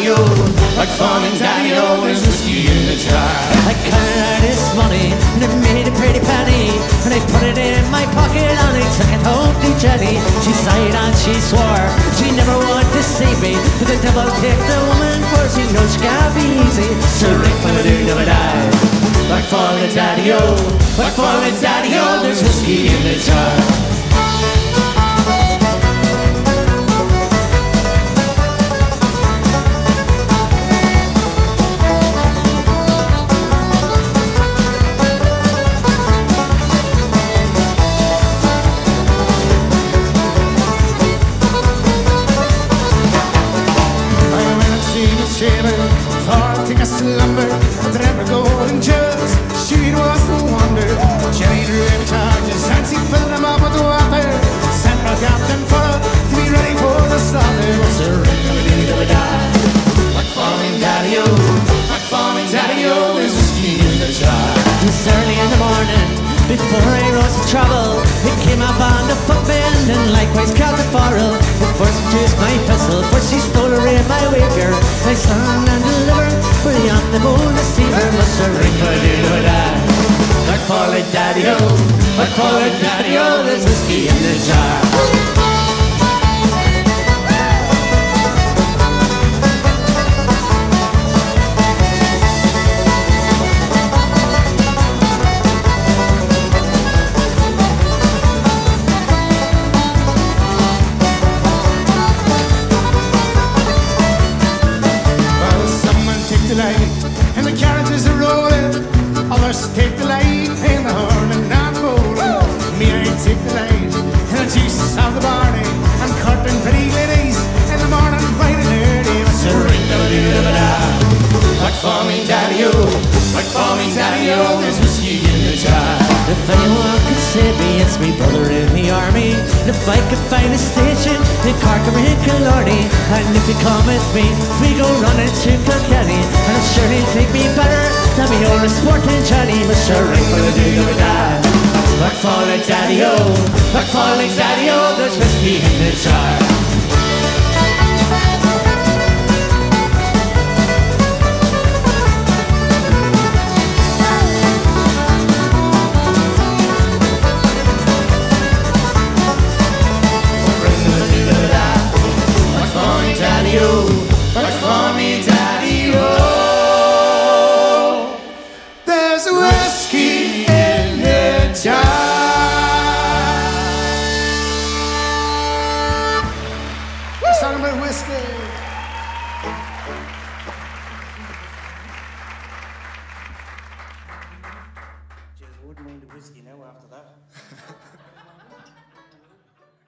daddy-o, like falling daddy-o, there's whiskey in the jar. I counted out his money and I made a pretty penny, and I put it in my pocket and I took it home to Jenny. She sighed and she swore she never would deceive me, but the devil take the woman for she knows she can't be easy. So ring for the dude never die, like falling daddy-o, like falling daddy-o, there's whiskey in the jar. Slumber, the ever golden jugs, she was the wonder. Jenny drew in charges and she filled them up with water. Sent her captain for to be ready for the slaughter. Was a ring-a-dee-dee-da-da, like falling daddy-o, like falling daddy-o, there's whiskey in the jar. It's early in the morning, before I rose to travel, it came up on the footman and likewise called the forel. It first produced my pistol, first she stole away my wager. I sung and delivered, beyond the bonus fever, must a ring for da like falling daddy-o, like falling daddy-o, there's whiskey in the jar. And the carriages are rolling, others take the light in the horn and not bowling. Me, I take the light and the juice of the barley and courting pretty ladies in the morning bright and early. It's a ring-a-dee-da-da, like falling daddy-o, like falling daddy-o, there's whiskey in the jar. If anyone could save me, it's me brother in the army. And if I could find a station in Cork or in Killarney, and if you come with me, we go running to Kilkenny, and I'm sure he'll take me better than me old sporting Johnny. Mr. Ring for the dude of a dad, like falling daddy-o, like falling daddy-o, there's whiskey in the jar. Like for me, daddy-o, there's whiskey in the jar. Let's talk about whiskey.